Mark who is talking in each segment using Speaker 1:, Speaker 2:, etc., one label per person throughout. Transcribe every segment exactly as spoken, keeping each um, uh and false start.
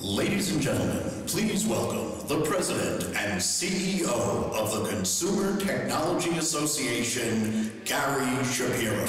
Speaker 1: Ladies and gentlemen, please welcome the President and C E O of the Consumer Technology Association, Gary Shapiro.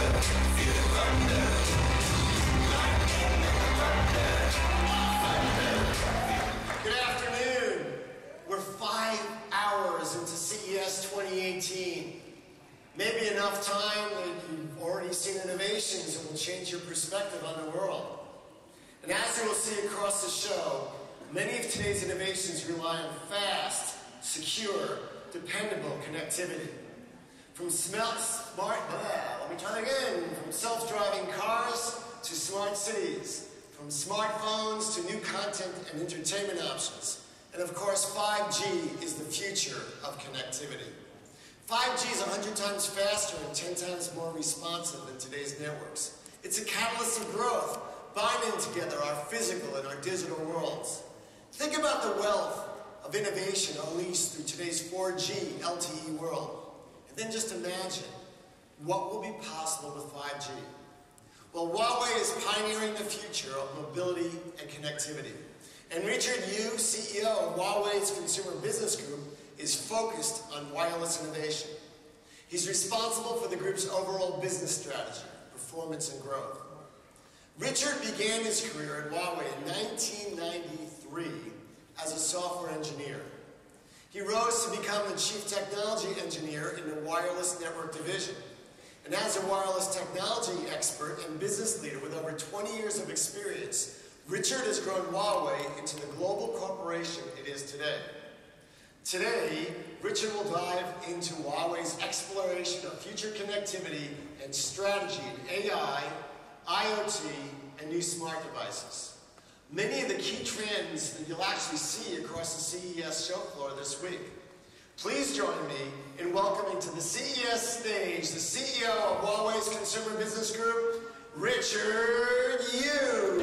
Speaker 2: Good afternoon. We're five hours into C E S twenty eighteen. Maybe enough time that you've already seen innovations that will change your perspective on the world. And as you will see across the show, many of today's innovations rely on fast, secure, dependable connectivity. From smart, smart blah, let me try that again. From self-driving cars to smart cities. From smartphones to new content and entertainment options. And of course, five G is the future of connectivity. five G is one hundred times faster and ten times more responsive than today's networks. It's a catalyst of growth, binding together our physical and our digital worlds. Think about the wealth of innovation unleashed through today's four G L T E world. And then just imagine what will be possible with five G. Well, Huawei is pioneering the future of mobility and connectivity. And Richard Yu, C E O of Huawei's Consumer Business Group, is focused on wireless innovation. He's responsible for the group's overall business strategy, performance, and growth. Richard began his career at Huawei in nineteen ninety-three as a software engineer. He rose to become the chief technology engineer in the wireless network division. And as a wireless technology expert and business leader with over twenty years of experience, Richard has grown Huawei into the global corporation it is today. Today, Richard will dive into Huawei's exploration of future connectivity and strategy in A I, IoT, and new smart devices. Many of the key trends that you'll actually see across the C E S show floor this week. Please join me in welcoming to the C E S stage the C E O of Huawei's Consumer Business Group, Richard Yu.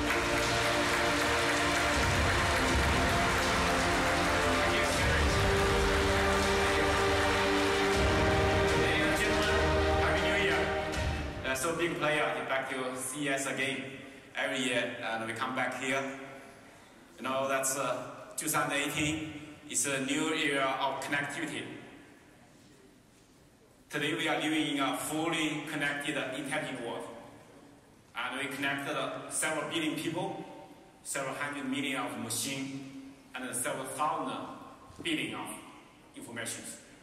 Speaker 3: So big player back to C E S again every year, and we come back here. You know, that's uh, two thousand eighteen. It's a new era of connectivity. Today we are living in a fully connected, intelligent world, and we connected uh, several billion people, several hundred million of machines, and several thousand billion of information.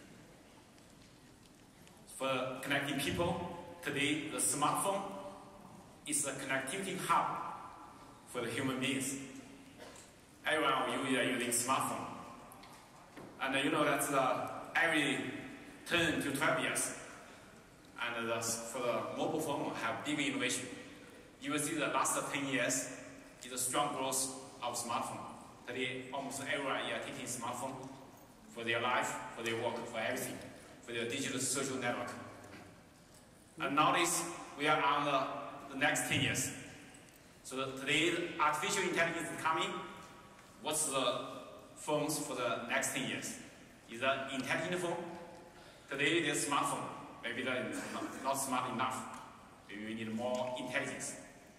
Speaker 3: For connecting people. Today, the smartphone is a connectivity hub for the human beings. Everyone of you are using smartphone. And you know that uh, every ten to twelve years, and the, for the mobile phone have big innovation. You will see the last ten years is a strong growth of smartphone. Today, almost everyone is taking smartphone for their life, for their work, for everything, for their digital social network. And nowadays, we are on the, the next ten years. So the, today, artificial intelligence is coming. What's the phones for the next ten years? Is that intelligent phone? Today, there's smartphone. Maybe they're not, not smart enough. Maybe we need more intelligence.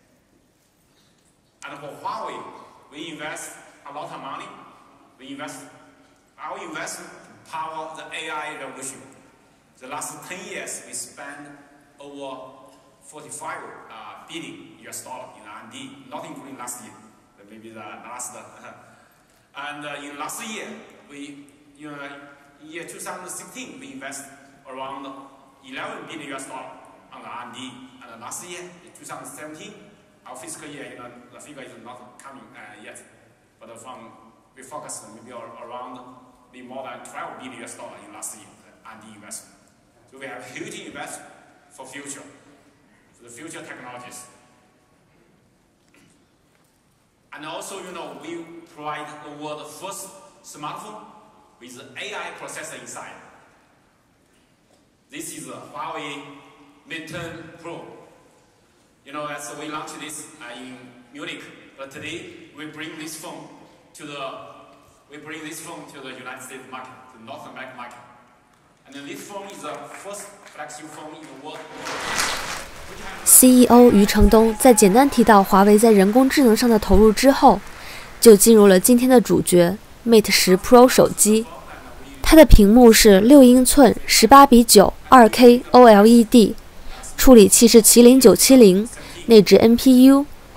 Speaker 3: And for Huawei, we invest a lot of money. We invest, our investment power the A I revolution. The last ten years, we spend over forty-five uh, billion U S dollar in R and D, not including last year, but maybe the last. Uh, and uh, in last year, we, you know, in year two thousand sixteen, we invest around eleven billion U S dollar on the R and D. And last year, in two thousand seventeen, our fiscal year, you know, the figure is not coming uh, yet, but uh, from we focused maybe around maybe more than twelve billion U S dollar in last year R and D investment. So we have huge investment for future, for the future technologies. And also, you know, we provide the world's first smartphone with an A I processor inside. This is a Huawei Mate ten Pro. You know, as we launched this uh, in Munich, but today we bring this phone to the we bring this phone to the United States market, to the North American market. And then this phone is the first flagship phone in the world.
Speaker 4: C E O 余承东在简单提到华为在人工智能上的投入之后， 就进入了今天的主角 Mate 十 Pro 手机。它的屏幕是六英寸 十八比九 二K O L E D， 处理器是麒麟九七零，内置 N P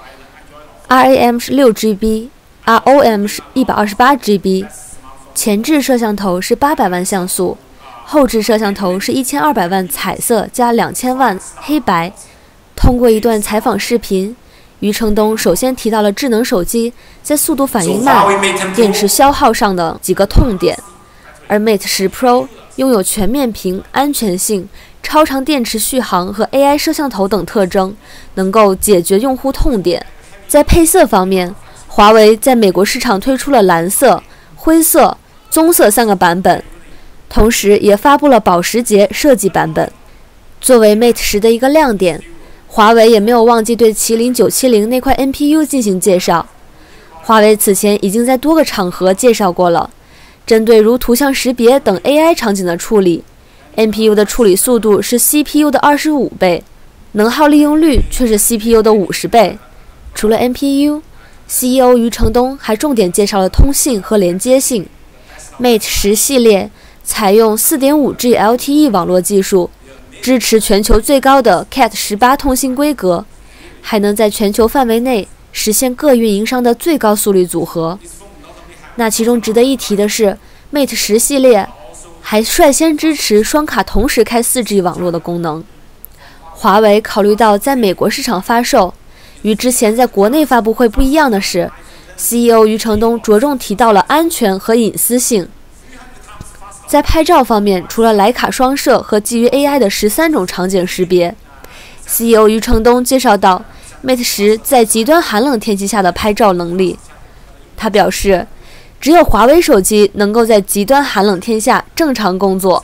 Speaker 4: U，R A M 是 六 G B，R O M 是 一百二十八 G B， 前置摄像头是八百万像素，后置摄像头是一千二百万彩色加两千万黑白。通过一段采访视频，余承东首先提到了智能手机在速度反应慢、电池消耗上的几个痛点，而 Mate 十 Pro 拥有全面屏、安全性、超长电池续航和 A I 摄像头等特征，能够解决用户痛点。在配色方面，华为在美国市场推出了蓝色、灰色、棕色三个版本，同时也发布了保时捷设计版本。作为 Mate 十的一个亮点，华为也没有忘记对麒麟九七零那块 N P U 进行介绍。华为此前已经在多个场合介绍过了，针对如图像识别等 A I 场景的处理 ，N P U 的处理速度是 C P U 的二十五倍，能耗利用率却是 C P U 的五十倍。除了 N P U，C E O 余承东还重点介绍了通信和连接性。Mate 十系列采用 四点五 G L T E 网络技术，支持全球最高的 Cat 十八通信规格，还能在全球范围内实现各运营商的最高速率组合。那其中值得一提的是 ，Mate 十系列还率先支持双卡同时开 四 G 网络的功能。华为考虑到在美国市场发售，与之前在国内发布会不一样的是 ，C E O 余承东着重提到了安全和隐私性。在拍照方面，除了徕卡双摄和基于 A I 的十三种场景识别 ，C E O 余承东介绍到 Mate 十在极端寒冷天气下的拍照能力。他表示，只有华为手机能够在极端寒冷天下正常工作。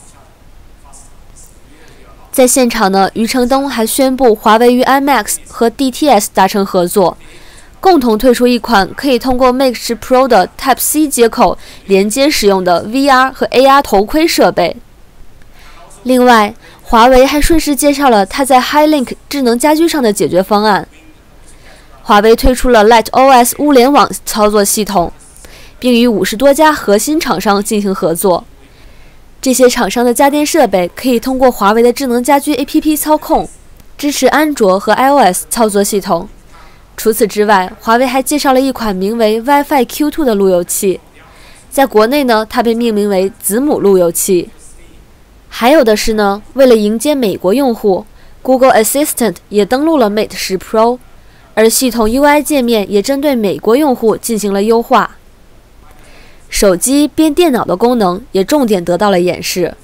Speaker 4: 在现场呢，余承东还宣布华为与 I M A X 和 D T S 达成合作，共同推出一款可以通过 Mate 十 Pro 的 Type C 接口连接使用的 V R 和 A R 头盔设备。另外，华为还顺势介绍了它在 HiLink 智能家居上的解决方案。华为推出了 LightOS 物联网操作系统，并与五十多家核心厂商进行合作。这些厂商的家电设备可以通过华为的智能家居 A P P 操控，支持安卓和 iOS 操作系统。除此之外，华为还介绍了一款名为 Wi-Fi Q 二 的路由器，在国内呢，它被命名为子母路由器。还有的是呢，为了迎接美国用户 ，Google Assistant 也登陆了 Mate 十 Pro， 而系统 U I 界面也针对美国用户进行了优化。手机变电脑的功能也重点得到了演示。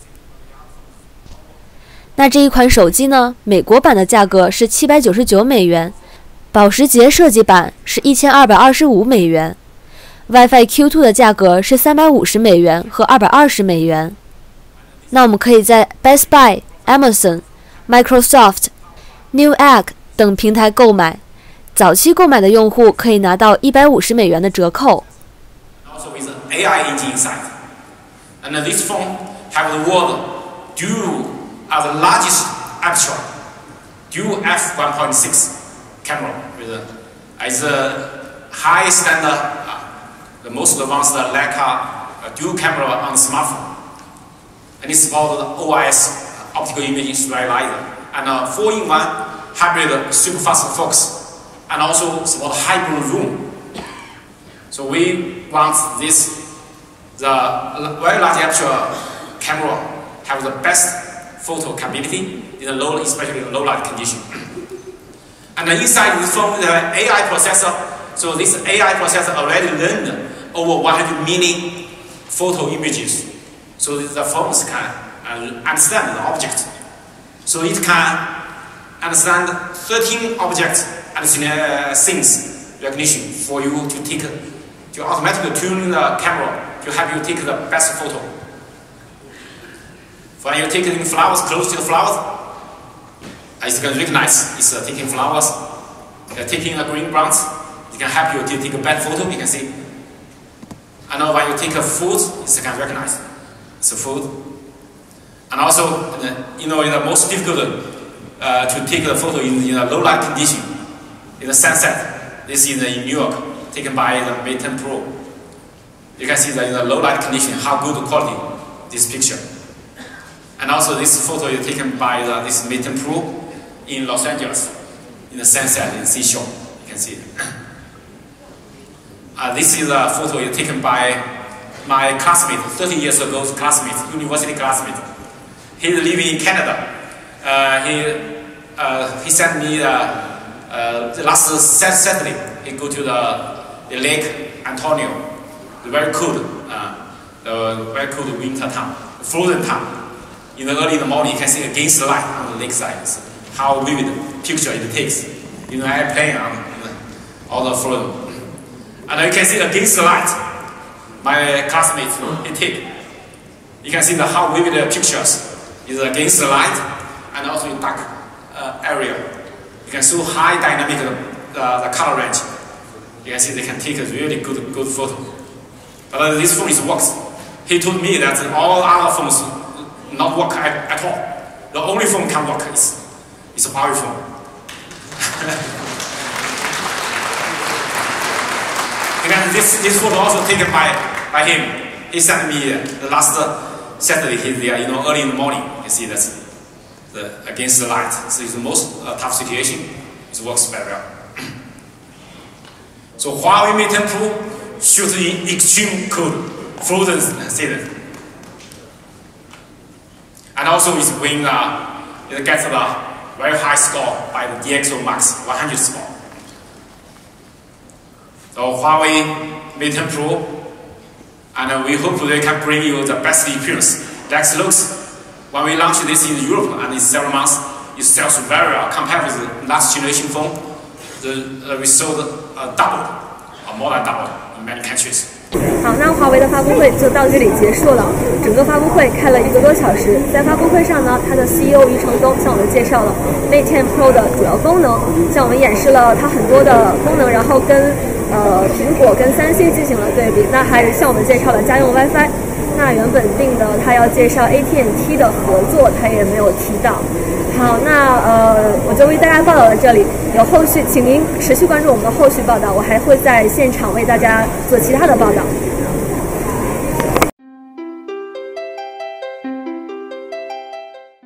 Speaker 4: 那这一款手机呢，美国版的价格是七百九十九美元，保时捷设计版是一千二百二十五美元 ，Wi-Fi Q 二 的价格是三百五十美元和二百二十美元。那我们可以在 Best Buy、Amazon、Microsoft、Newegg 等平台购买，早期购买的用户可以拿到一百五十美元的折扣。
Speaker 3: Also with an A I engine inside, and this phone have the world dual as the largest aperture, dual f one point six camera with a, as a high standard, uh, the most advanced Leica uh, dual camera on the smartphone, and it supports the O I S uh, optical imaging sterilizer and a four-in-one hybrid super fast focus, and also support hybrid zoom. So we want this, the very large aperture camera have the best photo capability in the low, especially in low light condition. And inside this phone, the A I processor, so this A I processor already learned over one hundred million photo images. So the phones can uh, understand the object. So it can understand thirteen objects and uh, things recognition for you to take, to automatically tune the camera to help you take the best photo. When you take flowers close to the flowers, it's going to recognize it's uh, taking flowers, uh, taking the green plants. It can help you to take a bad photo. You can see. And uh, when you take a food, it can recognize it's a food. And also, uh, you know, in the most difficult uh, to take a photo in, in a low light condition, in the sunset. This is in New York. taken by the Mate ten Pro. You can see that in the low light condition, how good quality this picture. And also this photo is taken by the, this Mate ten Pro in Los Angeles, in the sunset, in the seashore. You can see it. Uh, this is a photo taken by my classmate, thirty years ago classmate, university classmate. He's living in Canada. Uh, he, uh, he sent me uh, uh, the last Saturday, he go to the, the Lake Antonio, the very cold, uh, uh, very cold winter time, frozen time. In the early in the morning, you can see against the light on the lakeside. How vivid picture it takes. You know, I play on all the frozen. And you can see against the light, my classmates, he take. You can see the how vivid the pictures is against the light and also in dark uh, area. You can see high dynamic uh, the color range. You can see they can take a really good good photo. But uh, this phone is works. He told me that all other phones not work at, at all. The only phone can work is is a Huawei phone. And this, this photo also taken by, by him. He sent me uh, the last uh, Saturday, he's there, you know, early in the morning. You see that's the, against the light. So it's the most uh, tough situation. It works very well. So Huawei Mate ten Pro shoots in extreme cold, frozen season. And also it's win, uh, it gets a very high score by the D X O Max one hundred score. So Huawei Mate ten Pro, and uh, we hope they can bring you the best experience. Next looks, when we launch this in Europe and in several months, it sells very well compared with the last generation phone. The, uh, we sold uh, double, or more than double in many countries.
Speaker 4: 好，那华为的发布会就到这里结束了。整个发布会开了一个多小时，在发布会上呢，它的 C E O 余承东向我们介绍了 Mate ten Pro 的主要功能，向我们演示了它很多的功能，然后跟呃苹果跟三星进行了对比。那还向我们介绍了家用 WiFi。那原本定的他要介绍 A T and T 的合作，他也没有提到。好，那呃我就为大家报道到这里，有后续，请您持续关注我们的后续报道，我还会在现场为大家做其他的报道。